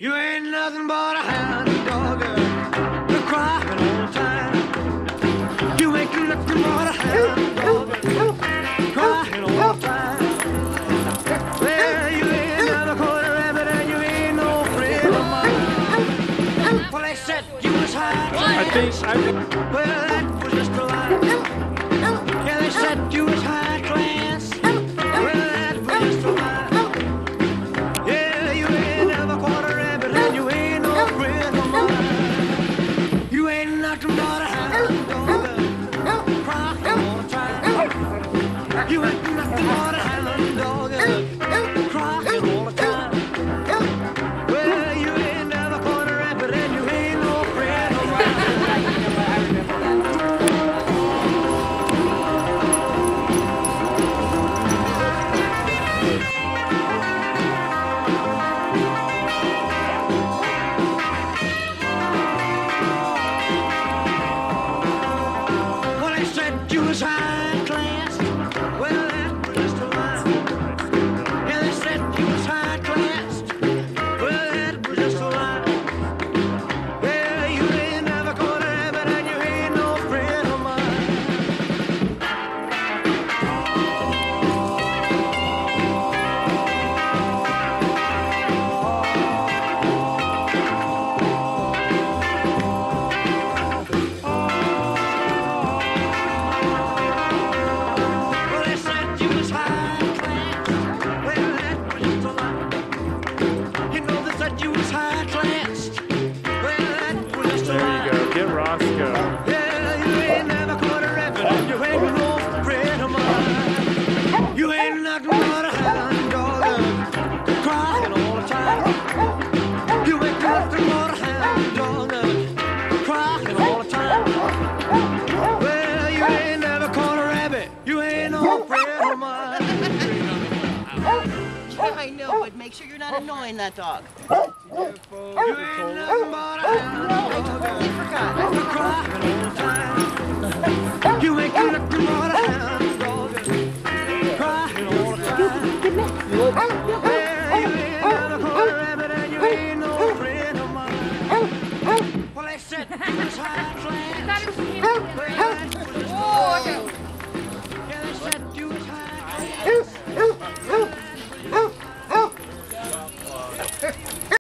You ain't nothing but a hound dog, you're crying all the time. You ain't nothing but a hound dog, crying all the time. Well, you ain't never caught a rabbit and you ain't no friend of mine. Well, they said you was high class. Well, that was just a lie. Yeah, they said you was high class. Well, that was just a lie. Yeah, you ain't never caught a rabbit and you ain't no friend of mine. You ain't nothing but a hound dog, crying all the time. You ain't nothing but a hound dog, crying all the time. Well, you ain't never caught a rabbit and you ain't no friend of mine. Well, they said you was high class. Well, that was just a lie. Yeah, they said you was high class. Well, that was just a lie. Yeah, you ain't never caught a rabbit and you ain't no friend of mine. Well, they said you was high class. Well, that was just a lie. You know they said you was high class. Well, that was just a lie. There you go. Get Roscoe. Yeah, you ain't never caught a rabbit and you ain't no friend of mine. You ain't nothing but a hound dog, crying all the time. You ain't nothing but a hound dog, crying all the time. Well, you ain't never caught a rabbit, you ain't no friend of mine. I know, but make sure you're not annoying that dog. You ain't nothing but a hound I dog, totally forgot. crying all the time. You ain't nothing but a hound dog, crying all the time. Yeah, you ain't never caught a rabbit and you ain't no friend of mine. Well, they said you was high class. Well, that was just a lie. Yeah, they said you was high class.